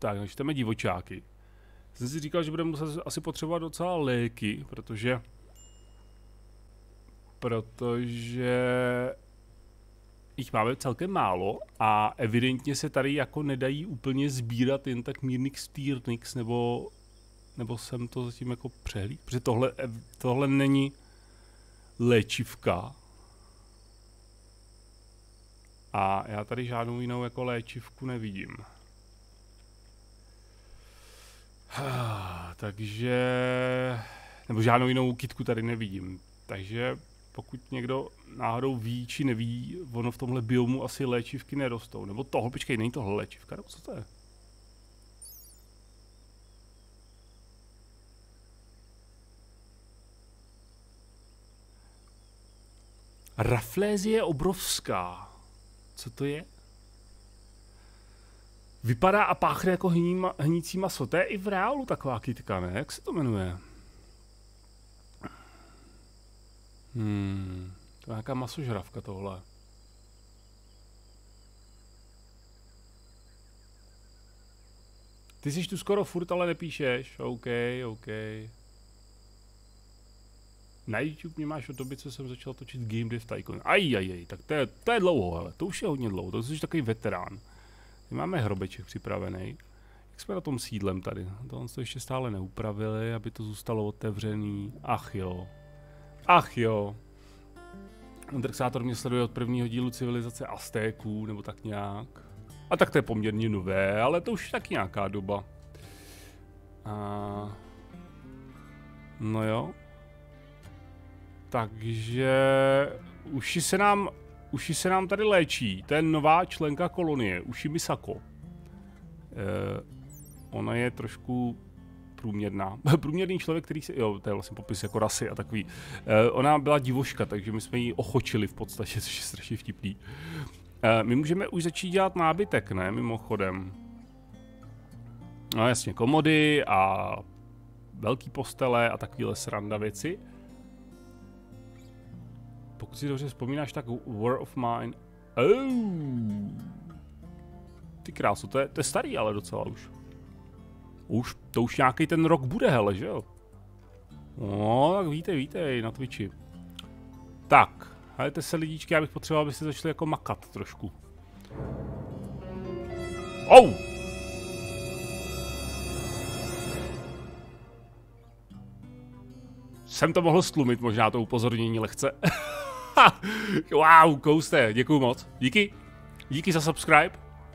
Tak, načteme divočáky. Jsem si říkal, že budeme muset asi potřebovat docela léky, protože jich máme celkem málo a evidentně se tady jako nedají úplně sbírat jen tak mírnix týrnix, nebo jsem to zatím jako přehlíd, protože tohle není léčivka. A já tady žádnou jinou jako léčivku nevidím. Takže... Nebo žádnou jinou kitku tady nevidím. Takže pokud někdo náhodou ví, či neví, ono v tomhle biomu asi léčivky nerostou. Nebo tohle, počkej, není tohle léčivka, nebo co to je? Rafflesie obrovská. Co to je? Vypadá a páchne jako hnící maso. To je i v reálu taková kytka, ne? Jak se to jmenuje? To je nějaká masožravka tohle. Ty jsi tu skoro furt, ale nepíšeš. OK. Na YouTube mě máš od doby, co jsem začal točit Game Dev Tycoon. Tak to je dlouho, hele. To už je hodně dlouho, to jsi takový veterán. My máme hrobeček připravený. Jak jsme na tom sídlem tady? To ještě stále neupravili, aby to zůstalo otevřený. Ach jo. Drxátor mě sleduje od prvního dílu civilizace Aztéků, nebo tak nějak. A tak to je poměrně nové, ale to už je taky nějaká doba. No jo. Takže uši se nám tady léčí. To je nová členka kolonie, Uši Misako. Ona je trošku průměrná. Průměrný člověk, který se... Jo, to je vlastně popis jako rasy a takový. Ona byla divoška, takže my jsme ji ochočili v podstatě, což je strašně vtipný. My můžeme už začít dělat nábytek, ne? Mimochodem. No jasně, komody a velký postele a takovýhle sranda věci. Pokud si dobře vzpomínáš, tak War of Mine... Ty krásu, to je starý, ale docela už. To už nějaký ten rok bude, hele, že jo? No, tak vítej na Twitchi. Tak, hejte se lidíčky, já bych potřeboval, abyste začali jako makat trošku. Jsem to mohl stlumit, možná to upozornění lehce. Wow, kouste, děkuju moc. Díky za subscribe.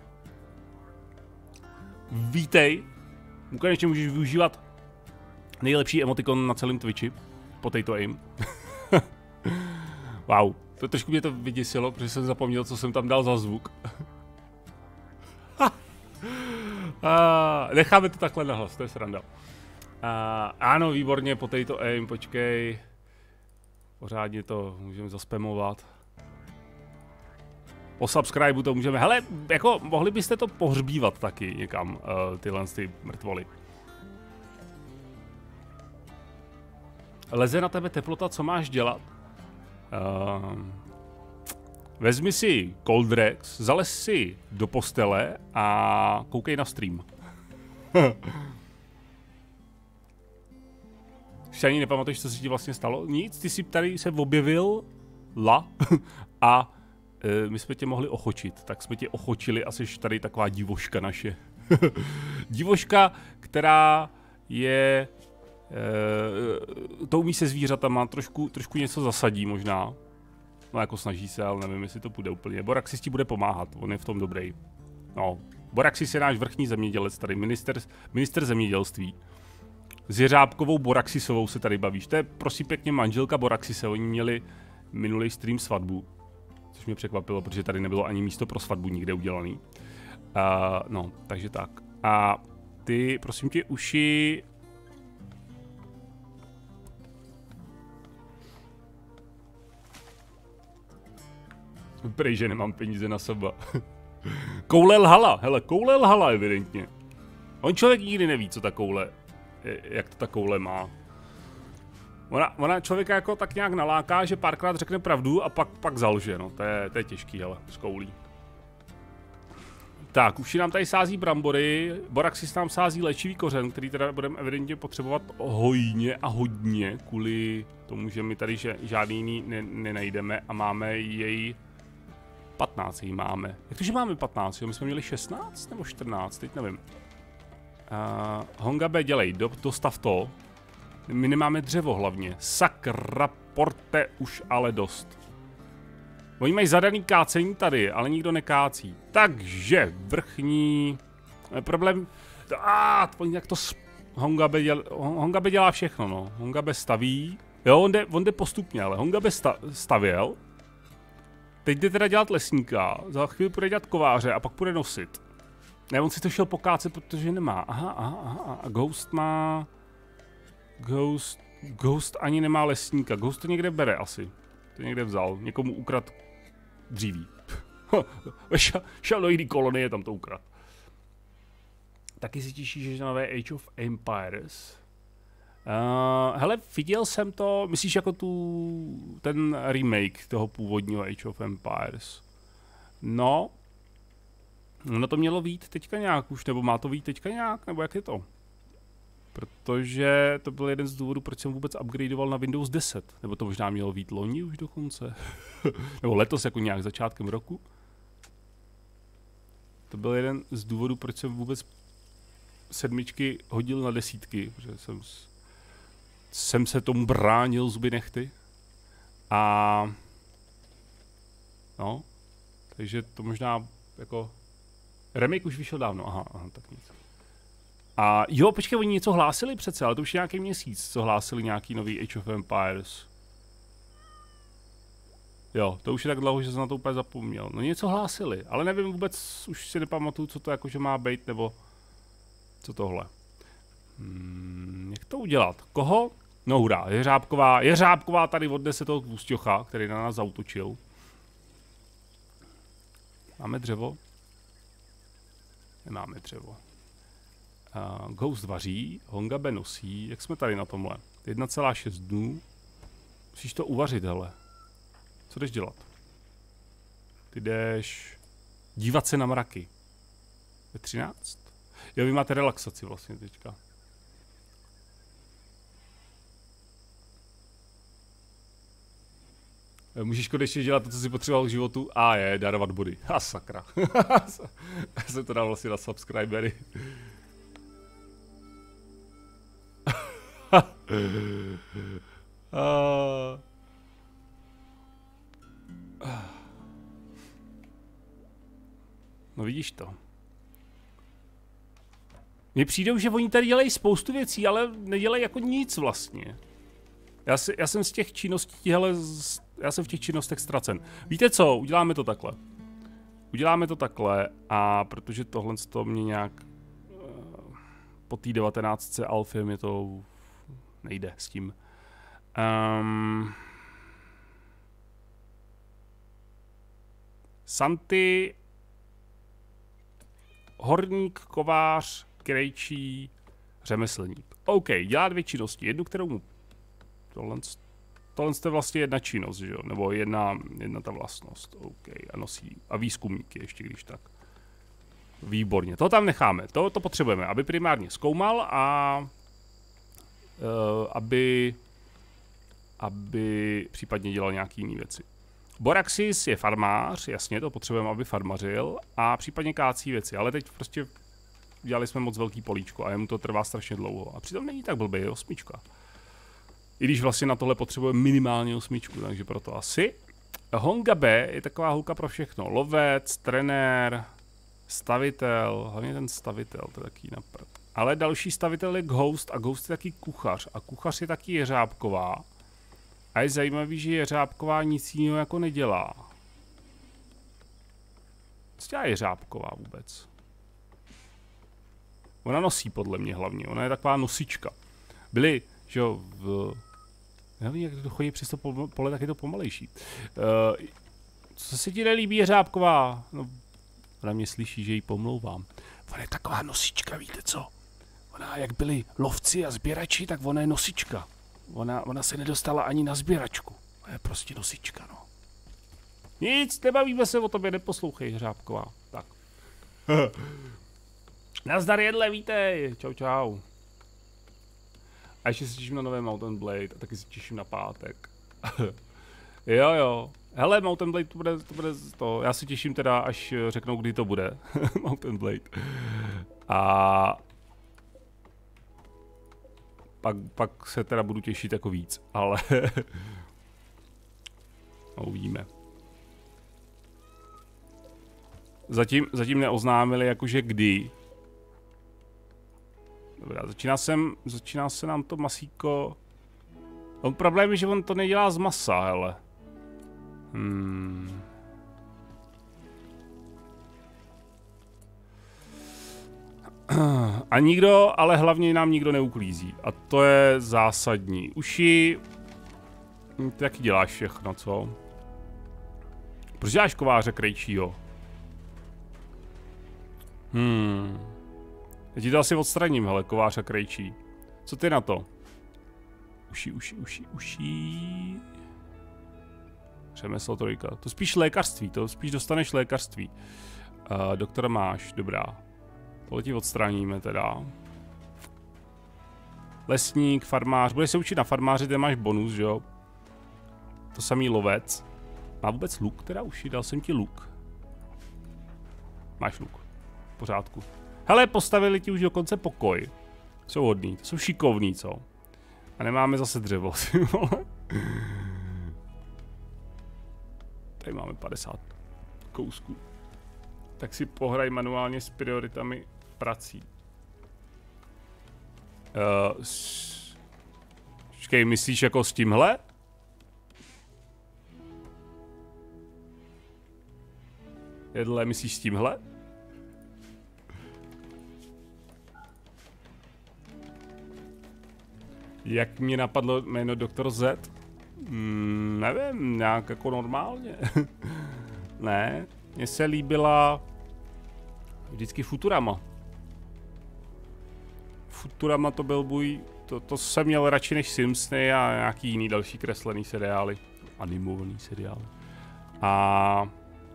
Vítej. Konečně můžeš využívat nejlepší emotikon na celém Twitchi. Potato aim. Wow, to trošku mě to vyděsilo, protože jsem zapomněl, co jsem tam dal za zvuk. Necháme to takhle nahlas, to je sranda. Ano, výborně, potato aim, počkej. Pořádně to můžeme zaspamovat. Po subscribe to můžeme, hele, jako mohli byste to pohřbívat taky někam, tyhle ty mrtvoly. Leze na tebe teplota, co máš dělat? Vezmi si Coldrex, zalez si do postele a koukej na stream. Už ani nepamatuješ, co se ti vlastně stalo? Nic, ty jsi tady se objevil a my jsme tě mohli ochočit, tak jsme tě ochočili a jsi tady taková divoška naše. Divoška, která je... to umí se zvířatama, trošku něco zasadí možná. No jako snaží se, ale nevím, jestli to půjde úplně. Boraxis ti bude pomáhat, on je v tom dobrý. No, Boraxis je náš vrchní zemědělec tady, minister zemědělství. S Jeřábkovou Boraxisovou se tady bavíš. To je prosím pěkně manželka Boraxise, oni měli minulý stream svatbu. Což mě překvapilo, protože tady nebylo ani místo pro svatbu nikde udělaný. No, takže tak. A ty, prosím tě, Uši... Prej, že nemám peníze na sebe. Koule lhala, hele, koule lhala evidentně. On člověk nikdy neví, co ta koule, jak to ta koule má. Ona člověka jako tak nějak naláká, že párkrát řekne pravdu a pak zalže, no. To je těžký, hele, s koulí. Tak, už nám tady sází brambory, Boraxis nám sází léčivý kořen, který teda budeme evidentně potřebovat hojně a hodně, kvůli tomu, že my tady žádný jiný nenajdeme a máme jej 15 jí máme. Jak to, že máme 15? Jo? My jsme měli 16 nebo 14, teď nevím. Hongabe, dělej, dostav to. My nemáme dřevo hlavně. Sakra, porte už ale dost. Oni mají zadaný kácení tady, ale nikdo nekácí. Takže vrchní problém. Jak to Hongabe dělá všechno, no. Hongabe staví. Jo, on jde postupně, ale Hongabe stavěl. Teď jde teda dělat lesníka, za chvíli půjde dělat kováře a pak půjde nosit. Ne, on si to šel pokácet, protože nemá. Aha. A Ghost má... Ghost ani nemá lesníka. Ghost to někde bere asi. To někde vzal. Někomu ukrad dříví. Šel do jiný kolonie, tam to ukrad. Taky si těší, že nové Age of Empires. Hele, viděl jsem to, myslíš jako ten remake toho původního Age of Empires? No to mělo vít teďka nějak už, nebo má to vít teďka nějak, nebo jak je to? Protože to byl jeden z důvodů, proč jsem vůbec upgradeoval na Windows 10. Nebo to možná mělo vít loni už dokonce. Nebo letos, jako nějak začátkem roku. To byl jeden z důvodů, proč jsem vůbec 7 hodil na 10, protože jsem se tomu bránil zuby nehty. A no, takže to možná jako remake už vyšel dávno, aha, tak nic. A jo, počkej, oni něco hlásili přece, ale to už je nějaký měsíc, co hlásili nějaký nový Age of Empires. Jo, to už je tak dlouho, že jsem na to úplně zapomněl. No něco hlásili, ale nevím vůbec, už si nepamatuju, co to jakože má být, nebo co tohle. Jak to udělat? Koho? No hurá, Jeřábková tady odnese toho tlusťocha, který na nás zautočil. Máme dřevo? Nemáme dřevo. Ghost vaří, Hongabe nosí, jak jsme tady na tomhle? 1,6 dnů. Musíš to uvařit, hele. Co jdeš dělat? Ty jdeš dívat se na mraky. Ve 13? Jo, vy máte relaxaci vlastně teďka. Můžeš konečně dělat to, co jsi potřeboval k životu? Darovat body. Sakra. Já jsem to dal vlastně na subscribery. No vidíš to. Mně přijdou, že oni tady dělají spoustu věcí, ale nedělají jako nic vlastně. Já jsem z těch činností, já jsem v těch činnostech ztracen. Víte co, uděláme to takhle. Uděláme to takhle a protože tohle to mě nějak po té 19. alfě mě to nejde s tím. Santy, horník, kovář, krejčí, řemeslník. OK, dělá 2 činnosti. Jednu, kterou mu... Tohle je vlastně jedna činnost, že jo? Nebo jedna ta vlastnost. OK, a nosí. A výzkumníky ještě, když tak. Výborně, to tam necháme. To potřebujeme, aby primárně zkoumal a... aby případně dělal nějaký jiný věci. Boraxis je farmář, jasně, to potřebujeme, aby farmařil a případně kácí věci, ale teď prostě dělali jsme moc velký políčko a jemu to trvá strašně dlouho. A přitom není tak blbý, je 8. I když vlastně na tohle potřebujeme minimálně 8, takže proto asi. Hongabe je taková holka pro všechno. Lovec, trenér, stavitel, hlavně ten stavitel, to je taky napad. Ale další stavitel je Ghost a Ghost je taky kuchař. A kuchař je taky Jeřábková. A je zajímavý, že Jeřábková nic jiného jako nedělá. Co dělá Jeřábková vůbec? Ona nosí podle mě hlavně, ona je taková nosička. Byli, že jo, já vím, jak to chodí přes to pole, tak je to pomalejší. Co se ti nelíbí, Jeřábková? No, ona mě slyší, že jí pomlouvám. Ona je taková nosička, víte co? Ona, jak byli lovci a sběrači, tak ona je nosička. Ona se nedostala ani na sběračku. Ona je prostě nosička, no. Nic, nebavíme se o tobě, neposlouchej, Jeřábková. Tak. Nazdar jedle, vítej. Čau, čau. A ještě se těším na nové Mountain Blade a taky se těším na pátek. Jo, jo. Hele, Mountain Blade, to bude to. Já se těším teda, až řeknou, kdy to bude. Mountain Blade. A pak se teda budu těšit jako víc, ale no, uvidíme. Zatím neoznámili jakože kdy. Dobrá, začíná se nám to masíko. On problém je, že on to nedělá z masa, hele. A nikdo, ale hlavně nám nikdo neuklízí. A to je zásadní. Uši... Ty taky děláš všechno, co? Proč děláš kováře krejčího? Já ti to asi odstraním, hele, kovář a krejčí. Co ty na to? Uši. Řemeslo trojka. To spíš lékařství, to spíš dostaneš lékařství. Doktora máš, dobrá. Tohle ti odstraníme teda. Lesník, farmář. Budeš se učit na farmáři, ty máš bonus, že jo? To samý lovec. Má vůbec luk teda uši? Dal jsem ti luk. Máš luk. V pořádku. Hele, postavili ti už dokonce pokoj. Jsou hodný, to jsou šikovní, co? A nemáme zase dřevo, ty vole. Tady máme 50 kousků. Tak si pohraj manuálně s prioritami prací. Počkej, myslíš jako s tímhle? Jedle, myslíš s tímhle? Jak mě napadlo jméno Dr. Z? Nevím, nějak jako normálně. Ne, mně se líbila vždycky Futurama. Futurama to byl můj, to jsem měl radši než Simpsony a nějaký jiný další kreslený seriály. Animovaný seriály. A...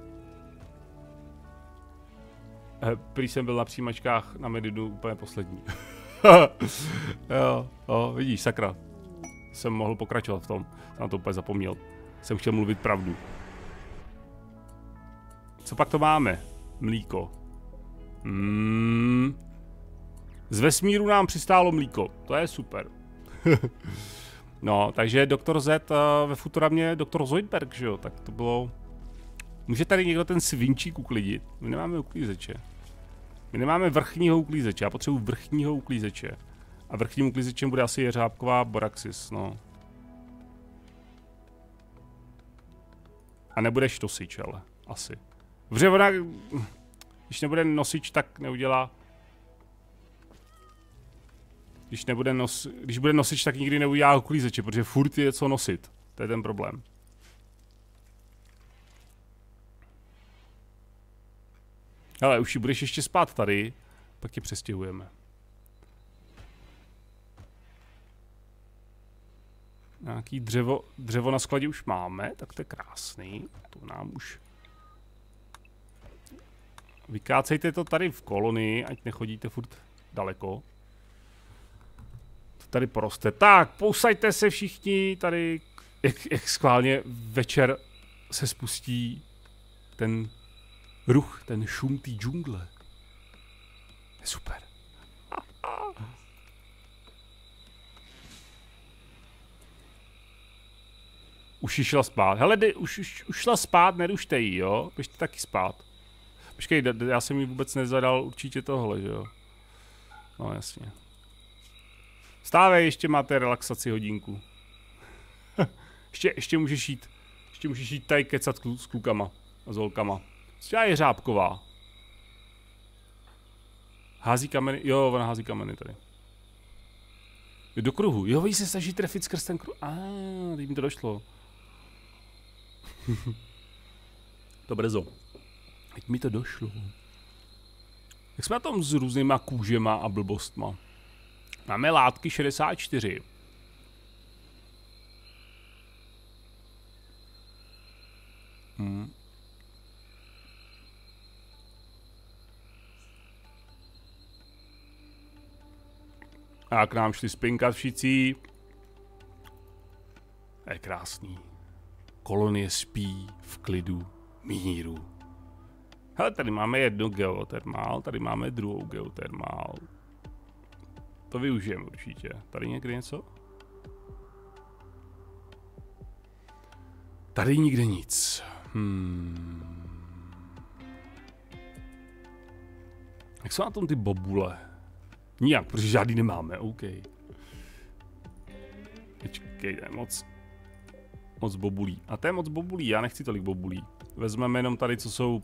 prý jsem byl na přijímačkách na Medidu úplně poslední. Jo, vidíš, sakra. Jsem mohl pokračovat v tom. Jsem na to úplně zapomněl. Jsem chtěl mluvit pravdu. Co pak to máme? Mlíko. Z vesmíru nám přistálo mlíko. To je super. No, takže Dr. Z ve Futuramě Dr. Zoidberg, že jo? Tak to bylo... Může tady někdo ten svinčík uklidit? My nemáme uklízeče. My nemáme vrchního uklízeče, já potřebuji vrchního uklízeče. A vrchním uklízečem bude asi jeřábková Boraxis, no. A nebudeš nosič, ale asi. Protože ona, když nebude nosič, tak neudělá... Když bude nosič, tak nikdy neudělá uklízeče, protože furt je co nosit. To je ten problém. Hele, už budeš ještě spát tady, pak tě přestěhujeme. Nějaký dřevo na skladě už máme, tak to je krásný. To nám už... Vykácejte to tady v kolonii, ať nechodíte furt daleko. To tady poroste. Tak, pousajte se všichni tady, jak schválně večer se spustí ten ruch, ten šum té džungle. Je super. Už jí šla spát. Hele, už šla spát, nerušte jí, jo? Běžte taky spát. Počkej, já jsem jí vůbec nezadal určitě tohle, že jo? No, jasně. Stávej, ještě máte relaxaci hodinku. ještě můžeš jít. Ještě můžeš jít tady kecat s klukama a s holkama. Já je Řábková. Hází kameny, jo, ona hází kameny tady. Do kruhu, jo, vy se snaží trefit skrz ten kruh. Teď mi to došlo. To brzo. Teď mi to došlo. Jak jsme na tom s různýma kůžema a blbostma? Máme látky 64. A jak nám šli spinkat všichni. Je krásný. Kolonie spí v klidu, míru. Hele, tady máme jedno geotermál, tady máme druhou geotermál. To využijeme určitě. Tady někde něco? Tady nikde nic. Jak jsou na tom ty bobule? Nijak, protože žádný nemáme, OK. Počkej, to je moc bobulí. A to je moc bobulí, já nechci tolik bobulí. Vezmeme jenom tady, co jsou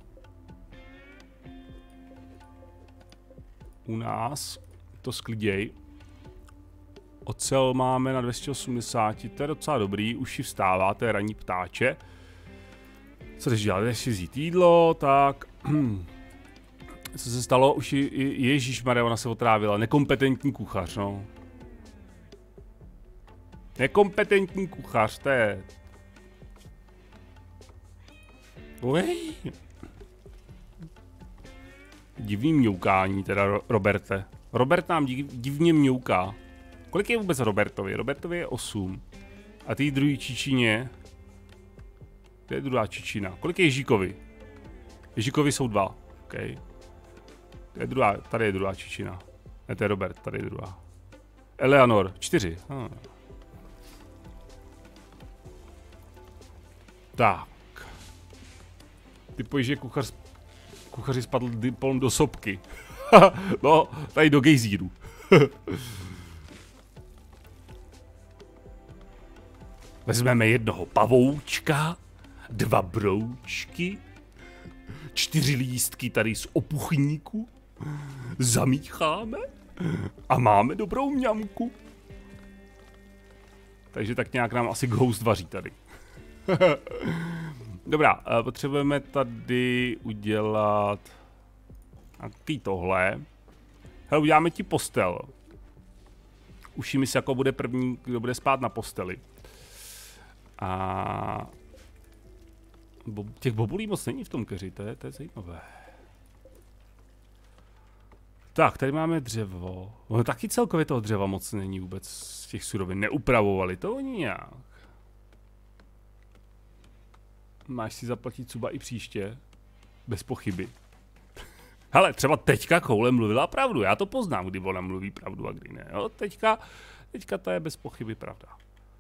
u nás. To skliděj. Ocel máme na 280, to je docela dobrý, už si vstává, to je ranní ptáče. Co jdeš dělat, jdeš si vzít jídlo, tak... Co se stalo? Už ježišmarja, ona se otrávila. Nekompetentní kuchař, no. Nekompetentní kuchař, to je... Uej. Divný mňoukání, teda Roberte. Robert nám divně mňouká. Kolik je vůbec Robertovi? Robertovi je 8. A ty druhý Čičině... To je druhá Čičina. Kolik je Ježíkovi? Ježíkovi jsou 2. Okay. To je druhá, tady je druhá Čičina. Ne, to je Robert, tady je druhá. Eleanor, 4. Tak. Typuji, že kuchaři spadl diplom do sopky. No, tady do gejzíru. Vezmeme jednoho pavoučka, 2 broučky, 4 lístky tady z opuchníku, zamícháme a máme dobrou mňamku. Takže tak nějak nám asi ghost vaří tady. Dobrá, potřebujeme tady udělat nějaký tohle. Hele, uděláme ti postel. Ušíme si, jako bude první, kdo bude spát na posteli. A těch bobulí moc není v tom keři, to je zajímavé. Tak, tady máme dřevo. No, taky celkově toho dřeva moc není vůbec z těch surovin. Neupravovali to oni nějak. Máš si zaplatit třeba i příště. Bez pochyby. Hele, třeba teďka Koule mluvila pravdu. Já to poznám, kdy ona mluví pravdu a kdy ne. Jo? Teďka to je bez pochyby pravda.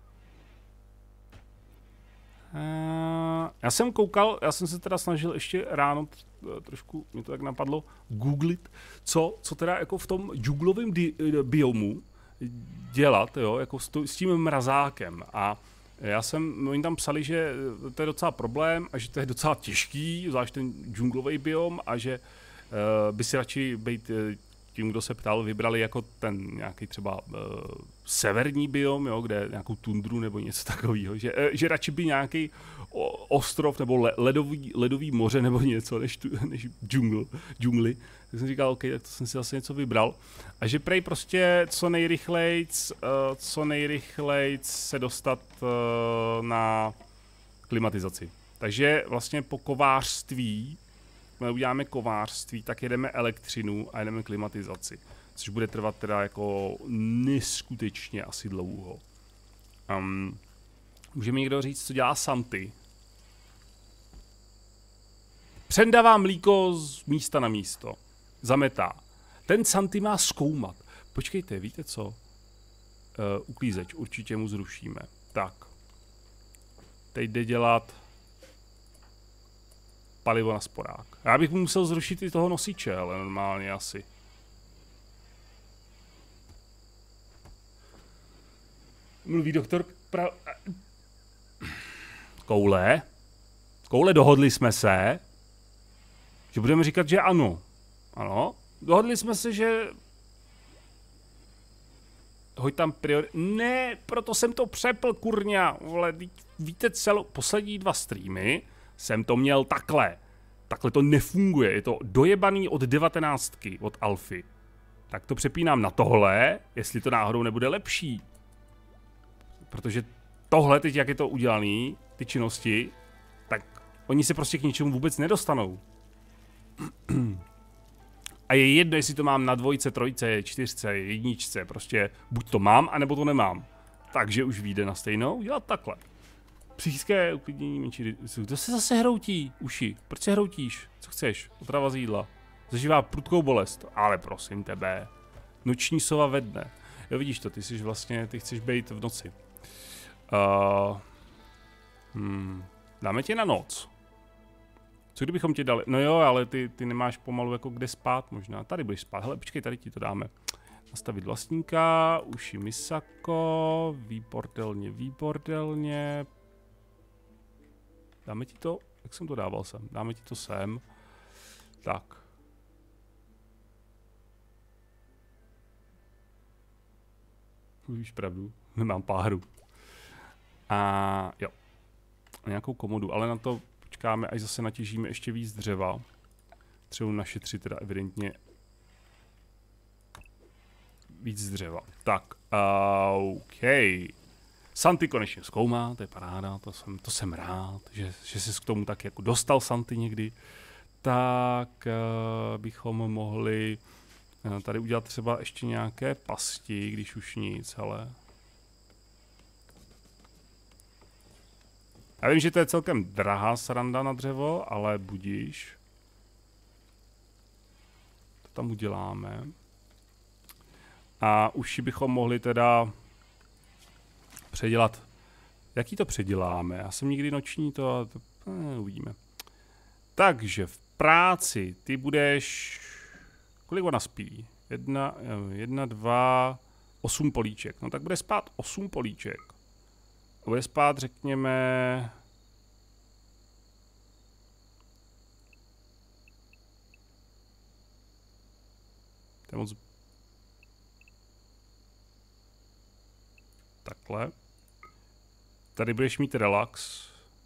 Já jsem koukal, já jsem se teda snažil ještě ráno, trošku mě to tak napadlo, googlit, co teda jako v tom džunglovém biomu dělat, jo, jako s tím mrazákem. A oni tam psali, že to je docela problém a že to je docela těžký, zvlášť ten džunglový biom a že by si radši být tím, kdo se ptal, vybrali jako ten nějaký třeba severní biom, jo, kde nějakou tundru nebo něco takového, že radši by nějaký ostrov nebo ledový moře nebo něco než džungli. Tak jsem říkal, OK, tak to jsem si zase něco vybral. A že prej prostě co nejrychlejc se dostat na klimatizaci. Takže vlastně po kovářství, uděláme kovářství, tak jedeme elektřinu a jedeme klimatizaci. Což bude trvat teda jako neskutečně asi dlouho. Může mi někdo říct, co dělá Santy? Přendává mlíko z místa na místo. Zametá. Ten Santy má zkoumat. Počkejte, víte co? Uklízeč, určitě mu zrušíme. Tak. Teď jde dělat palivo na sporák. Já bych musel zrušit i toho nosiče, ale normálně asi. Mluví doktor Koule? Koule, dohodli jsme se, že budeme říkat, že ano. Ano? Dohodli jsme se, že... Hoď tam Ne, proto jsem to přepl, kurňa. Vole, víte, poslední 2 streamy jsem to měl takhle. Takhle to nefunguje, je to dojebaný od 19, od Alfy. Tak to přepínám na tohle, jestli to náhodou nebude lepší. Protože tohle teď, jak je to udělaný, ty činnosti, tak oni se prostě k ničemu vůbec nedostanou. A je jedno, jestli to mám na 2, 3, 4, 1, prostě buď to mám, anebo to nemám. Takže už vyjde na stejnou, dělat takhle. Psychické uklidnění menší. To se zase hroutí uši. Proč se hroutíš? Co chceš? Otrava z jídla. Zažívá prudkou bolest. Ale prosím tebe. Noční sova ve dne. Jo, vidíš to, ty jsi vlastně, ty chceš být v noci. Dáme tě na noc. Co kdybychom tě dali? No jo, ale ty nemáš pomalu jako kde spát možná. Tady budeš spát. Hele, počkej, tady ti to dáme. Nastavit vlastníka, uši Misako, výbordelně. Dáme ti to, jak jsem to dával sem? Dáme ti to sem. Tak. Víš pravdu, nemám páru. A jo. Nějakou komodu, ale na to počkáme, až zase natěžíme ještě víc dřeva. Třeba našetřit teda evidentně víc dřeva. Tak, OK. Santy konečně zkoumá, to je paráda, to jsem rád, že jsi k tomu tak jako dostal Santy někdy. Tak bychom mohli tady udělat třeba ještě nějaké pasti, když už nic, ale... Já vím, že to je celkem drahá sranda na dřevo, ale budíš. To tam uděláme. A uši bychom mohli teda předělat. Jaký to předěláme? Já jsem nikdy noční to uvidíme. Takže v práci ty budeš... Kolik ona spí? 1, 2, 8 políček. No tak bude spát 8 políček. Bude spát, řekněme... To je moc... Takhle. Tady budeš mít relax.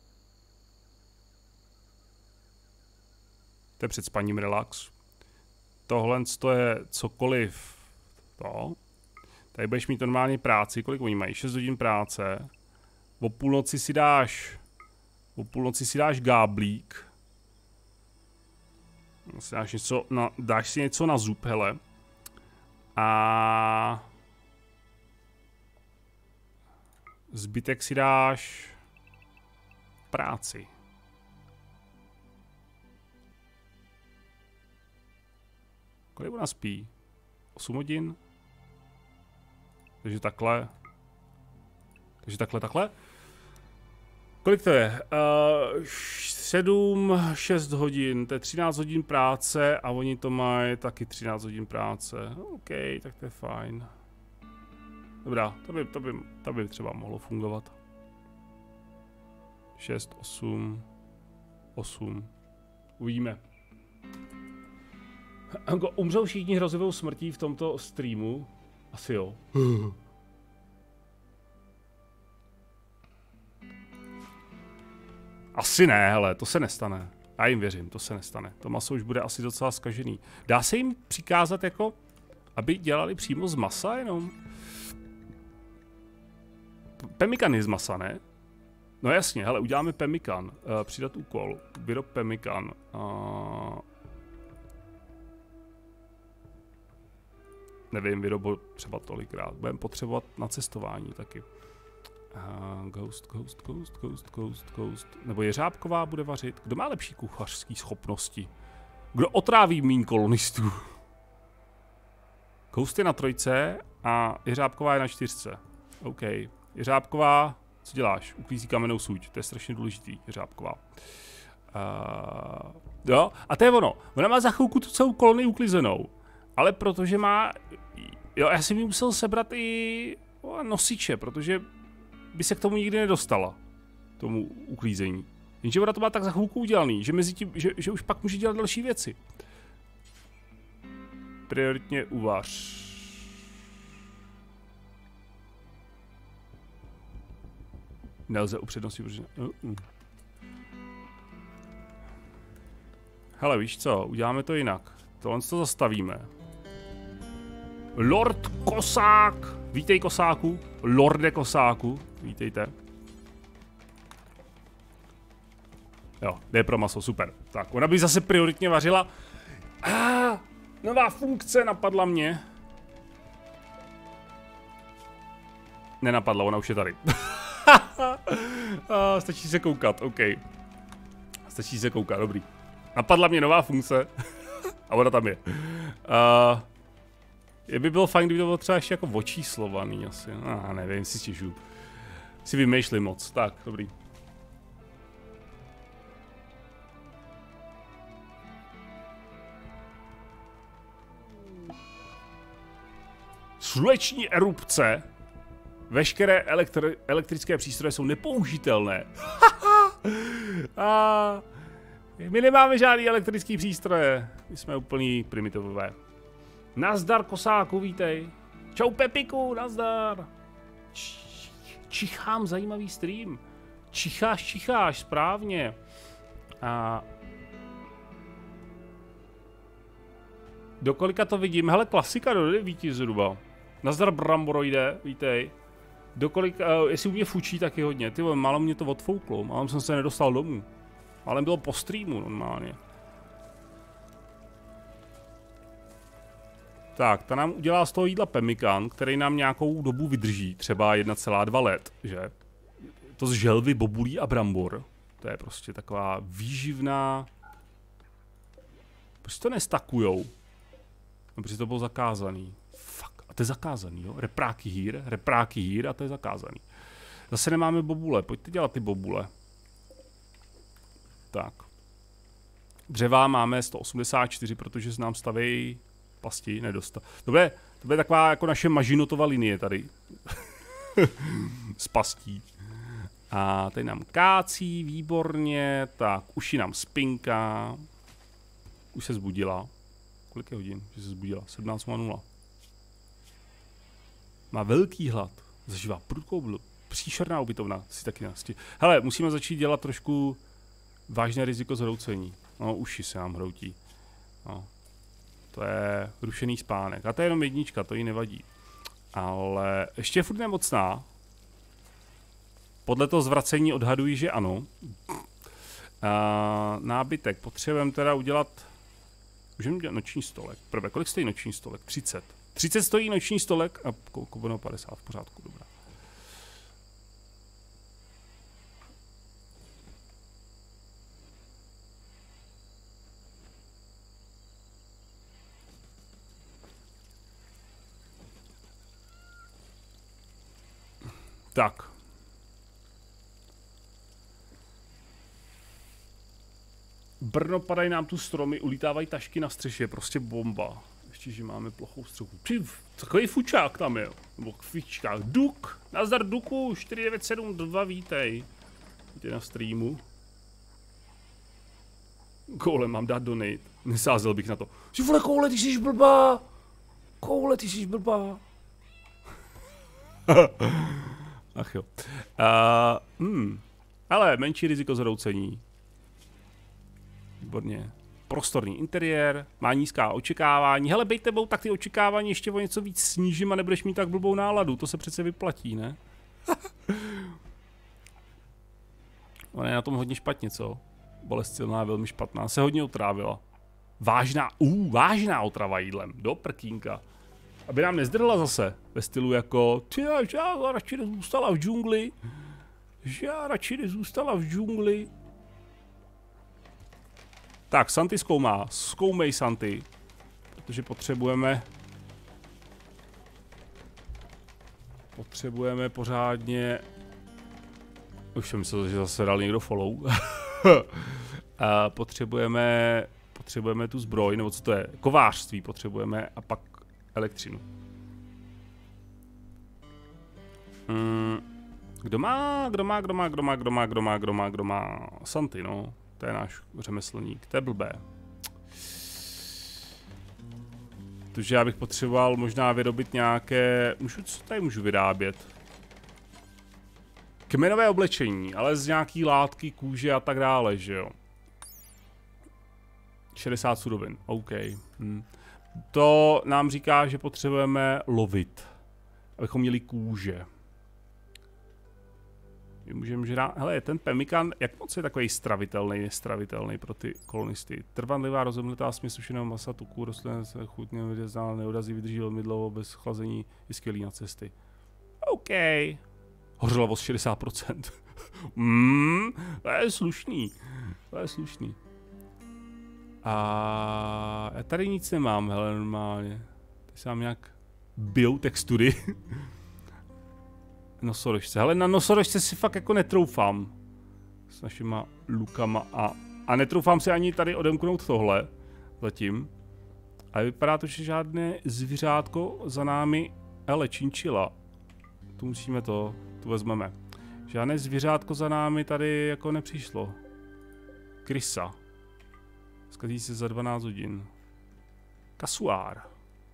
To je před spaním relax. Tohle je cokoliv. To. Tady budeš mít normálně práci. Kolik oni mají? 6 hodin práce. O půlnoci si dáš gáblík. Dáš si něco na zub, hele. A zbytek si dáš práci. Kolik ona spí? 8 hodin? Takže takhle. Takhle. Kolik to je? 6 hodin, to je 13 hodin práce a oni to mají taky 13 hodin práce. OK, tak to je fajn. Dobrá, to by třeba mohlo fungovat. 6, 8. Uvidíme. Umřou všichni hrozivou smrtí v tomto streamu? Asi jo. Asi ne, hele, to se nestane. Já jim věřím, to se nestane. To maso už bude asi docela zkažený. Dá se jim přikázat jako, aby dělali přímo z masa jenom? Pemmikan je z masa, ne? No jasně, hele, uděláme pemmikan. Přidat úkol. Vyrob pemmikan. Nevím, vyrobo třeba tolikrát. Budeme potřebovat na cestování taky. Ghost. Nebo Jeřábková bude vařit. Kdo má lepší kuchařské schopnosti? Kdo otráví míň kolonistů? Ghost je na 3 a Jeřábková je na 4. OK. Jeřábková, co děláš? Uklízí kamennou suť. To je strašně důležitý, Jeřábková. Jo, a to je ono. Ona má za chvilku tu celou kolonii uklizenou. Ale protože má... Jo, já jsem jí musel sebrat i nosiče, protože by se k tomu nikdy nedostala. Tomu uklízení. Jenže ona to má tak za chvilku udělaný, že mezi tím, že už pak může dělat další věci. Prioritně uvař. Nelze upřednostnit, protože... Hele, víš co, uděláme to jinak. Tohle to zastavíme. Lord Kosák! Vítej, Kosáku. Lorde Kosáku. Vítejte. Jo, jde pro maso, super. Tak, ona by zase prioritně vařila. Nová funkce napadla mě. Nenapadla, ona už je tady. Stačí se koukat, OK. Stačí se koukat, dobrý. Napadla mě nová funkce. A ona tam je. Je by bylo fajn, kdyby to bylo třeba ještě jako očíslovaný asi. Nevím, si stěžuju. Si vymýšlím moc. Tak, dobrý. Sluneční erupce. Veškeré elektrické přístroje jsou nepoužitelné. My nemáme žádný elektrický přístroje. My jsme úplný primitivové. Nazdar, kosáku, vítej. Čau, Pepiku, nazdar. Čichám, zajímavý stream. Čicháš, správně. Do kolika to vidím? Hele, klasika do 9 zhruba. Nazdar, Bramboroide, vítej. Jestli u mě fučí taky hodně. Ty vole, málo mě to odfouklo, málo jsem se nedostal domů. Ale bylo po streamu normálně. Tak, ta nám udělá z toho jídla pemmikan, který nám nějakou dobu vydrží, třeba 1,2 let, že? To z želvy, bobulí a brambor. To je prostě taková výživná... Proč to nestakujou? No, protože to bylo zakázaný. Fuck, a to je zakázaný, jo? Repráky hýr a to je zakázaný. Zase nemáme bobule, pojďte dělat ty bobule. Tak. Dřeva máme 184, protože se nám staví pasti, nedostat. To bude taková jako naše Mažinotova linie tady. Z pastí. A tady nám kácí, výborně. Tak, uši nám spinká. Už se zbudila. Kolik je hodin, že se zbudila? 17:00. Má velký hlad. Zažívá prudkou blu. Příšerná ubytovna. Si taky násti. Hele, musíme začít dělat trošku vážné riziko zhroucení. No, uši se nám hroutí. No. To je rušený spánek. A to je jenom 1, to jí nevadí. Ale ještě je furt nemocná. Podle toho zvracení odhadují, že ano. Nábytek. Potřebujeme teda udělat... Můžeme udělat noční stolek. Prvé, kolik stojí noční stolek? 30. 30 stojí noční stolek a koupeno 50 v pořádku, dobrá. Tak. Brno, padají nám tu stromy, ulítávají tašky na střeše, prostě bomba. Ještě, že máme plochou střechu. Takový fučák tam je, nebo kvičkák. Duk, nazdar Duku, 4972, vítej. Vítej na streamu. Koule, mám dát donate. Nesázel bych na to. Že vole, Koule, ty jsi blbá. Koule, ty jsi blbá. Ach jo. Ale menší riziko zhroucení. Výborně. Prostorný interiér, má nízká očekávání. Hele, bej tebou, tak ty očekávání ještě o něco víc snížím a nebudeš mít tak blbou náladu. To se přece vyplatí, ne? Ona je na tom hodně špatně, co? Bolest silná je velmi špatná. Se hodně otrávila. Vážná otrava jídlem. Do prkínka. Aby nám nezdrhla zase. Ve stylu jako, já radši nezůstala v džungli. Tak, Santy zkoumá. Zkoumej, Santy. Protože potřebujeme pořádně... Už jsem myslel, že zase dal někdo follow. Potřebujeme tu zbroj, nebo co to je? Kovářství potřebujeme a pak elektřinu. Kdo má? Santy, no. To je náš řemeslník, to je blbé. Protože já bych potřeboval možná vyrobit nějaké... Co tady můžu vyrábět? Kmenové oblečení, ale z nějaký látky, kůže a tak dále, že jo? 60 surovin, OK. To nám říká, že potřebujeme lovit, abychom měli kůže. My můžeme žrát, hele, ten pemmikan, jak moc je takový stravitelný pro ty kolonisty. Trvanlivá rozumnutá směs sušeného masa, tuků, rostlin se chutně vyřezá, neodrazí, vydrží velmi dlouho, bez chlazení, je skvělý na cesty. OK. Hořlavost 60%. To je slušný. To je slušný. A já tady nic nemám, hele, normálně. Teď jsem nějak biotextury. Nosorožce. Hele, na nosorožce si fakt jako netroufám. S našima lukama a netroufám si ani tady odemknout tohle. Zatím. A vypadá to, že žádné zvířátko za námi... Hele, činčila. Tu musíme tu vezmeme. Žádné zvířátko za námi tady jako nepřišlo. Krysa. Zkazí se za 12 hodin. Kasuár.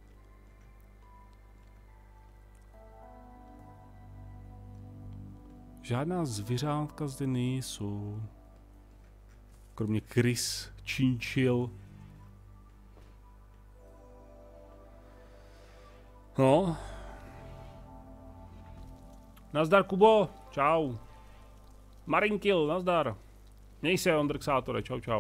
Žádná zvířátka zde nejsou. Kromě krys, činčil. No. Nazdar, Kubo. Čau. Marinkil, nazdar. Měj se, Ondrxátore, čau, čau.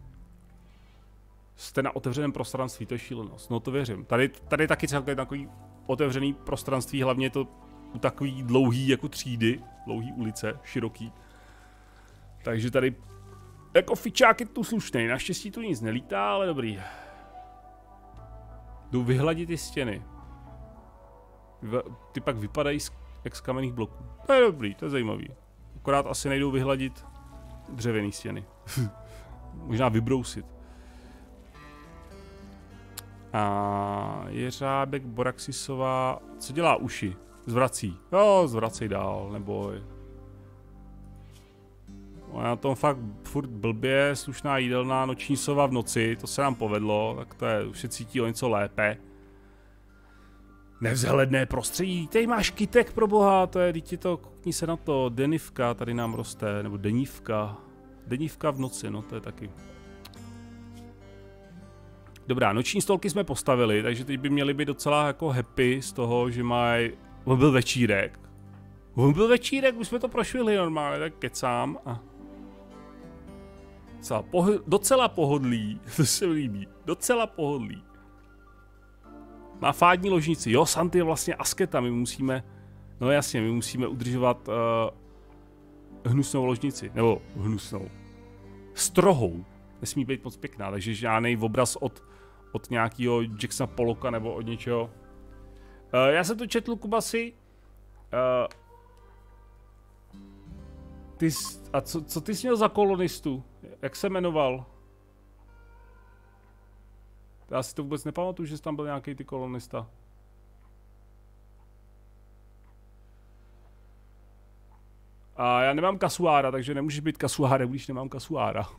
Jste na otevřeném prostranství, to je šílenost. No to věřím. Tady taky celkem takový otevřený prostranství, hlavně je to takový dlouhý jako třídy, dlouhý ulice, široký. Takže tady jako fičák je tu slušný. Naštěstí tu nic nelítá, ale dobrý. Jdu vyhladit ty stěny. Ty pak vypadají jak z kamenných bloků. To je dobrý, to je zajímavý. Akorát asi nejdou vyhladit dřevěný stěny. Možná vybrousit. A jeřábek Boraxisová, co dělá uši? Zvrací. Jo, zvracej dál, neboj. Na tom fakt furt blbě, slušná jídelná, noční sova v noci, to se nám povedlo, tak to je, už se cítí o něco lépe. Nevzhledné prostředí, tady máš kytek pro boha, to je, dítě to, koukni se na to, denivka tady nám roste, nebo denívka. Denívka v noci, no to je taky. Dobrá, noční stolky jsme postavili, takže teď by měli být docela jako happy z toho, že mají... On byl večírek. Už jsme to prošvihli normálně, tak kecám a... Docela pohodlí, to se mi líbí, docela pohodlí. Má fádní ložnici, jo, Santy je vlastně asketa, my musíme... No jasně, my musíme udržovat hnusnou ložnici, nebo hnusnou. Strohou, nesmí být moc pěkná, takže žádný obraz od nějakého Jacksona Pollocka nebo od něčeho. Já jsem to četl, Kubasi. Co ty jsi měl za kolonistu? Jak se jmenoval? Já si to vůbec nepamatuju, že jsi tam byl nějaký ty kolonista. A já nemám kasuára, takže nemůžeš být kasuárem, když nemám kasuára.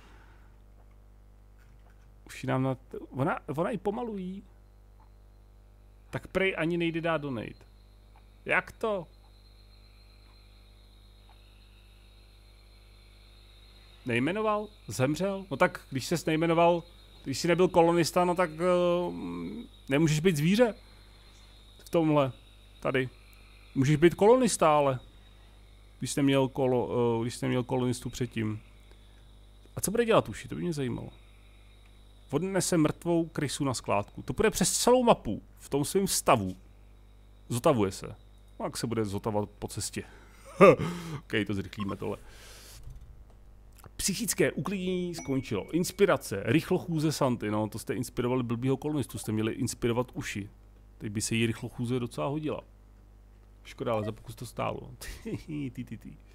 Už nám na... Ona i pomalují. Tak prej ani nejde dát donate. Jak to? Nejmenoval? Zemřel? No tak, když ses nejmenoval, když jsi nebyl kolonista, no tak nemůžeš být zvíře. V tomhle. Tady. Můžeš být kolonista, ale. Když jsi neměl kolonistu předtím. A co bude dělat uši? To by mě zajímalo. Odnese mrtvou krysu na skládku. To půjde přes celou mapu. V tom svém stavu. Zotavuje se. No, jak se bude zotavovat po cestě. OK, to zrychlíme tohle. Psychické uklidnění skončilo. Inspirace. Rychlochůze Santy. No, to jste inspirovali blbýho kolonistu. Jste měli inspirovat uši. Teď by se jí rychlochůze docela hodila. Škoda, ale za pokus to stálo.